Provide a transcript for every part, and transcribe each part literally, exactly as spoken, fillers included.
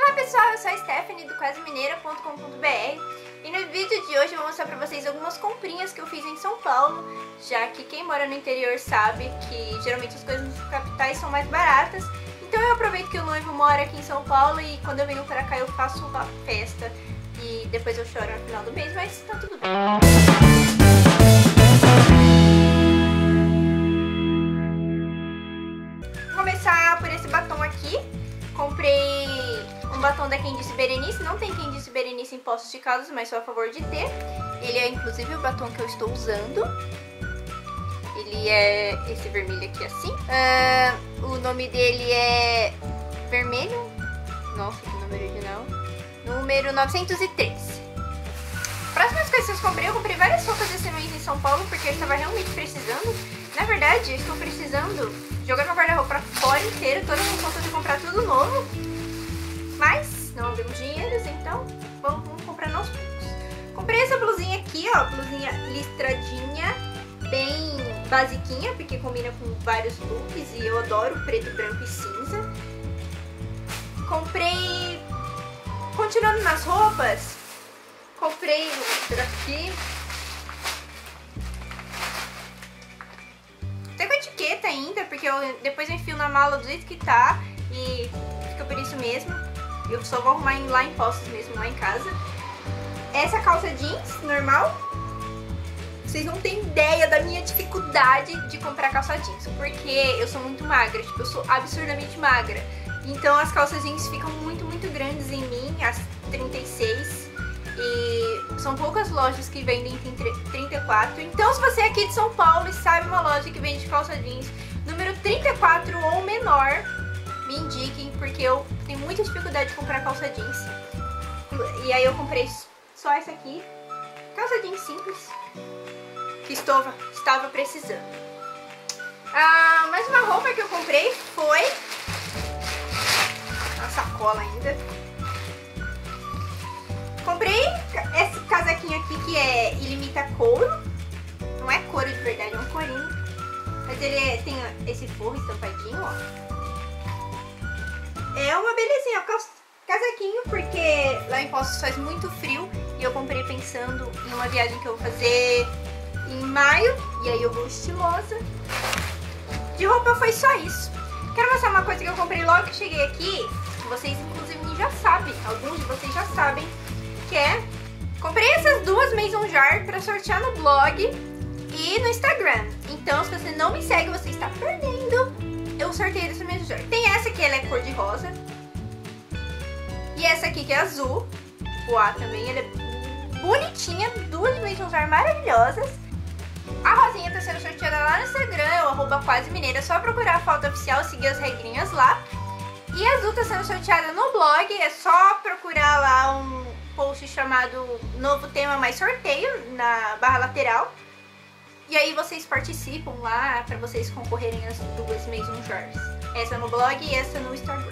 Olá pessoal, eu sou a Stephanie do quase mineira ponto com ponto br e no vídeo de hoje eu vou mostrar pra vocês algumas comprinhas que eu fiz em São Paulo, já que quem mora no interior sabe que geralmente as coisas nas capitais são mais baratas. Então eu aproveito que o noivo mora aqui em São Paulo e quando eu venho pra cá eu faço uma festa e depois eu choro no final do mês, mas tá tudo bem. Vou começar por esse batom aqui. Comprei um batom da Quem Disse Berenice. Não tem Quem Disse Berenice em Poços de Caldas, mas sou a favor de ter. Ele é inclusive o batom que eu estou usando. Ele é esse vermelho aqui assim. Uh, o nome dele é Vermelho. Nossa, que nome original. Número novecentos e três. Próximas coisas que eu comprei, eu comprei várias roupas esse mês em São Paulo, porque eu estava realmente precisando. Na verdade, eu estou precisando jogar meu guarda-roupa fora inteiro, todas as roupas de comprar tudo novo. Mas não abrimos dinheiros, então vamos, vamos comprar aos poucos. Comprei essa blusinha aqui, ó, blusinha listradinha, bem basiquinha, porque combina com vários looks e eu adoro preto, branco e cinza. Comprei, continuando nas roupas, comprei outra aqui. Até com etiqueta ainda, porque eu depois eu enfio na mala do jeito que tá e fica por isso mesmo. Eu só vou arrumar lá em Poços mesmo, lá em casa. Essa calça jeans normal. Vocês não têm ideia da minha dificuldade de comprar calça jeans, porque eu sou muito magra, tipo, eu sou absurdamente magra. Então as calças jeans ficam muito, muito grandes em mim, as trinta e seis. E são poucas lojas que vendem trinta e quatro. Então se você é aqui de São Paulo e sabe uma loja que vende calça jeans número trinta e quatro ou menor, me indiquem, porque eu tenho muita dificuldade de comprar calça jeans. E aí eu comprei só essa aqui, calça jeans simples, que estava, estava precisando. Ah, mais uma roupa que eu comprei foi uma sacola ainda. Comprei esse casaquinho aqui que é Ilimita Couro. Não é couro de verdade, é um corinho. Mas ele é, tem esse forro estampadinho, ó. É uma belezinha, casaquinho, porque lá em Poços faz muito frio. E eu comprei pensando em uma viagem que eu vou fazer em maio. E aí eu vou estilosa. De roupa foi só isso. Quero mostrar uma coisa que eu comprei logo que cheguei aqui. Vocês inclusive já sabem, alguns de vocês já sabem. Que é, comprei essas duas Maison Jar pra sortear no blog e no Instagram. Então, se você não me segue, você está perdendo. Eu sorteio dessa Maison Jar. Tem essa que ela é cor de rosa. E essa aqui que é azul. O A também, ela é bonitinha. Duas Maison Jar maravilhosas. A rosinha tá sendo sorteada lá no Instagram, o arroba quase mineira. É só procurar a foto oficial, seguir as regrinhas lá. E a azul tá sendo sorteada no blog. É só procurar lá um post chamado Novo Tema Mais Sorteio na barra lateral. E aí vocês participam lá pra vocês concorrerem às duas Maison Jars. Essa no blog e essa no Instagram.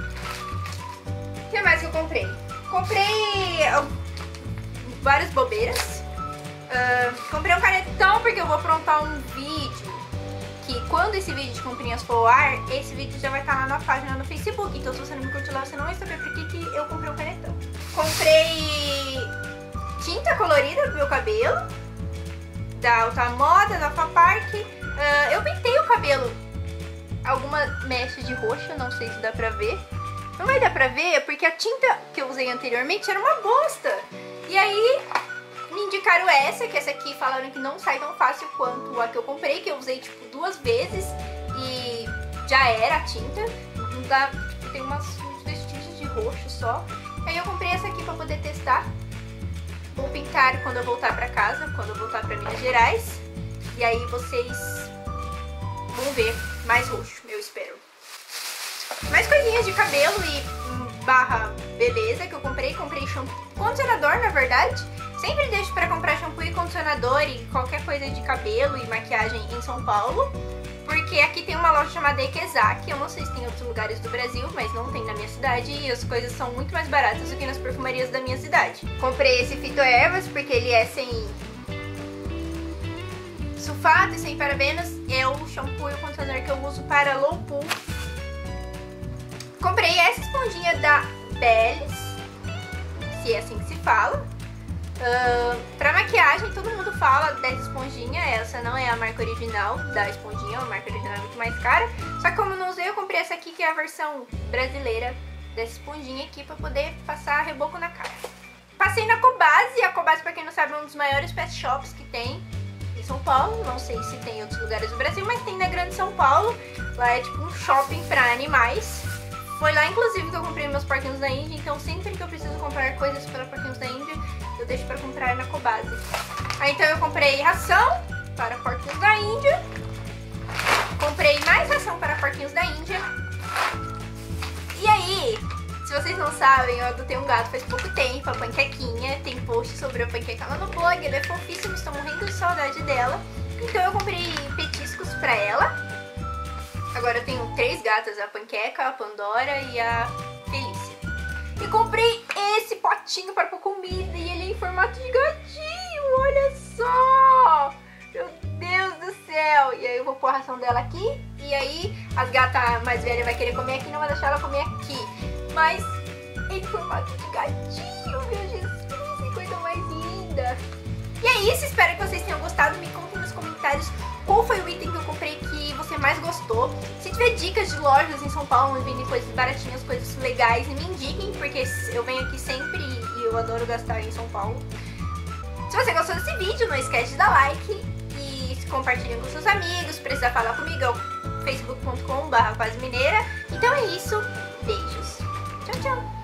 O que mais que eu comprei? Comprei várias bobeiras. Uh, comprei um canetão porque eu vou aprontar um vídeo. Que quando esse vídeo de comprinhas for ao ar, esse vídeo já vai estar lá na página no Facebook. Então se você não me curtiu lá, você não vai saber por que, que eu comprei um canetão. Comprei tinta colorida pro meu cabelo, da Alta Moda, da Alpha Park. Uh, eu pintei o cabelo alguma mecha de roxo, não sei se dá pra ver. Não vai dar pra ver, porque a tinta que eu usei anteriormente era uma bosta. E aí me indicaram essa, que essa aqui falaram que não sai tão fácil quanto a que eu comprei, que eu usei tipo duas vezes e já era a tinta. Não dá, tem umas vestígios de roxo só. Aí eu comprei essa aqui pra poder testar. Vou pintar quando eu voltar pra casa, quando eu voltar pra Minas Gerais. E aí vocês vão ver mais roxo, eu espero. Mais coisinhas de cabelo e barra beleza que eu comprei. Comprei shampoo, condicionador na verdade. Sempre deixo pra comprar shampoo e condicionador e qualquer coisa de cabelo e maquiagem em São Paulo. Porque aqui tem uma loja chamada Ikezaki, eu não sei se tem em outros lugares do Brasil, mas não tem na minha cidade e as coisas são muito mais baratas do que nas perfumarias da minha cidade. Comprei esse Fitoervas porque ele é sem sulfato e sem parabenos, é o shampoo e o condicionador que eu uso para low poo. Comprei essa esponjinha da Belles, se é assim que se fala. Uh, pra maquiagem, todo mundo fala dessa esponjinha. Essa não é a marca original da esponjinha, a marca original é muito mais cara. Só que como eu não usei, eu comprei essa aqui, que é a versão brasileira dessa esponjinha aqui, pra poder passar reboco na cara. Passei na Cobase. A Cobase, pra quem não sabe, é um dos maiores pet shops que tem em São Paulo. Não sei se tem em outros lugares do Brasil, mas tem na Grande São Paulo. Lá é tipo um shopping pra animais. Foi lá, inclusive, que eu comprei meus porquinhos da Índia. Então sempre que eu preciso comprar coisas para porquinhos da Índia, eu deixo pra comprar na Cobase. Aí então eu comprei ração para porquinhos da Índia. Comprei mais ração para porquinhos da Índia. E aí, se vocês não sabem, eu adotei um gato faz pouco tempo, a Panquequinha. Tem post sobre a Panqueca lá no blog, ela é fofíssima, estou morrendo de saudade dela. Então eu comprei petiscos pra ela. Agora eu tenho três gatas, a Panqueca, a Pandora e a Felícia. E comprei esse potinho para pôr comida e ele é em formato de gatinho, olha só! Meu Deus do céu! E aí eu vou pôr a ração dela aqui e aí as gatas mais velhas vai querer comer aqui, não vai deixar ela comer aqui. Mas em formato de gatinho, meu Jesus, que coisa mais linda! E é isso, espero que vocês tenham gostado. Me contem nos comentários qual foi o item que eu comprei que você mais gostou. Se tiver dicas de lojas em São Paulo onde vendem coisas baratinhas, coisas legais, me indiquem, porque eu venho aqui sempre e eu adoro gastar em São Paulo. Se você gostou desse vídeo, não esquece de dar like e compartilhe com seus amigos. Precisa falar comigo, é o facebook ponto com barra paz mineira. Então é isso, beijos. Tchau, tchau.